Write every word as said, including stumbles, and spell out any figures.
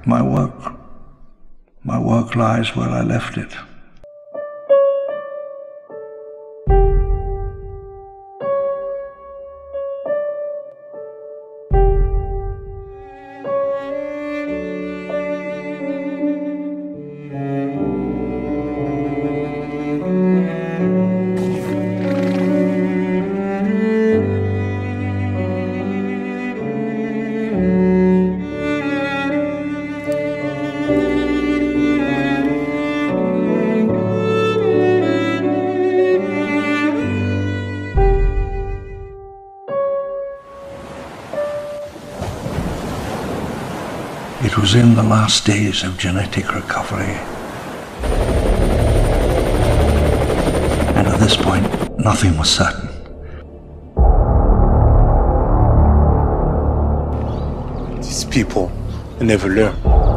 my work. My work lies where I left it. It was in the last days of genetic recovery. And at this point, nothing was certain. These people, they never learn.